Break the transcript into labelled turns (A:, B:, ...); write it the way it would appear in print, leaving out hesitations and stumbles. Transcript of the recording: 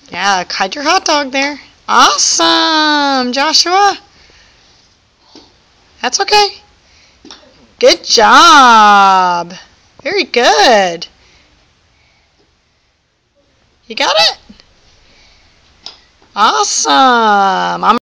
A: Yeah, hide your hot dog there. Awesome, Joshua. That's okay. Good job. Very good. You got it? Awesome.